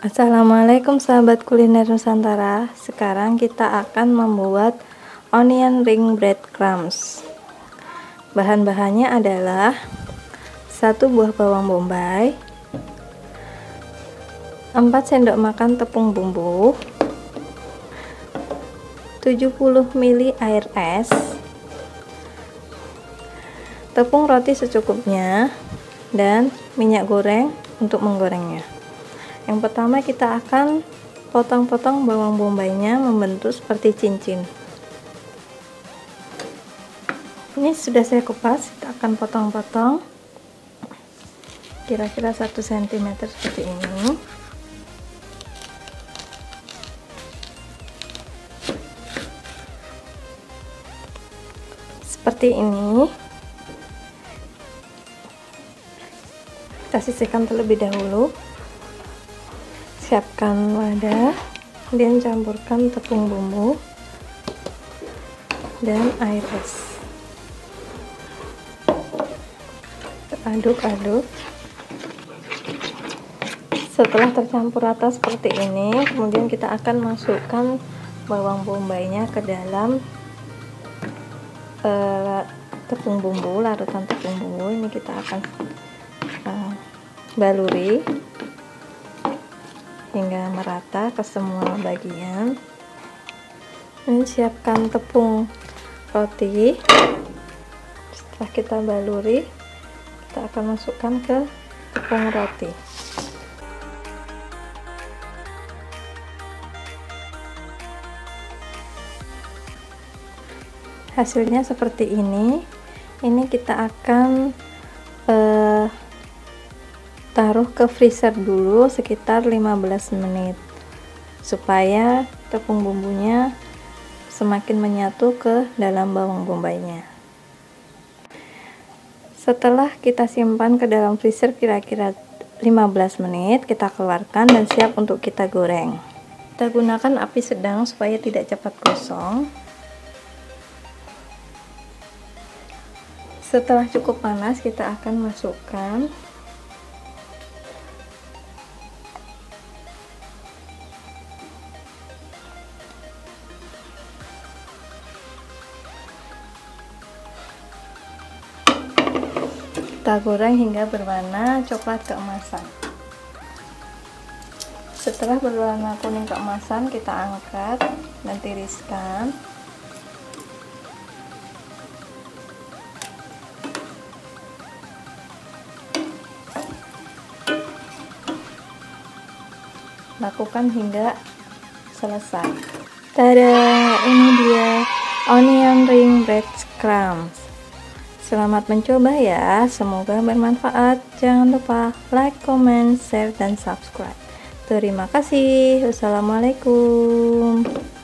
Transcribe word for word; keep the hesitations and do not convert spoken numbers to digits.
Assalamualaikum sahabat kuliner Nusantara. Sekarang kita akan membuat onion ring breadcrumbs. Bahan-bahannya adalah satu buah bawang bombay, empat sendok makan tepung bumbu, tujuh puluh mililiter air es, tepung roti secukupnya, dan minyak goreng untuk menggorengnya. Yang pertama kita akan potong-potong bawang bombaynya membentuk seperti cincin. Ini sudah saya kupas, kita akan potong-potong kira-kira satu sentimeter seperti ini. Seperti ini. Kita sisihkan terlebih dahulu. Siapkan wadah, kemudian campurkan tepung bumbu dan air es. Aduk-aduk. Setelah tercampur rata seperti ini, kemudian kita akan masukkan bawang bombaynya ke dalam uh, tepung bumbu, larutan tepung bumbu. Ini kita akan uh, baluri hingga merata ke semua bagian. Dan siapkan tepung roti. Setelah kita baluri, kita akan masukkan ke tepung roti. Hasilnya seperti ini. Ini kita akan eh, taruh ke freezer dulu sekitar lima belas menit supaya tepung bumbunya semakin menyatu ke dalam bawang bombaynya. Setelah kita simpan ke dalam freezer kira-kira lima belas menit, kita keluarkan dan siap untuk kita goreng. Kita gunakan api sedang supaya tidak cepat gosong. Setelah cukup panas, kita akan masukkan kita goreng hingga berwarna coklat keemasan. Setelah berwarna kuning keemasan, kita angkat dan tiriskan. Lakukan hingga selesai. Tada, ini dia onion ring breadcrumbs. Selamat mencoba ya, semoga bermanfaat. Jangan lupa like, comment, share, dan subscribe. Terima kasih. Wassalamualaikum.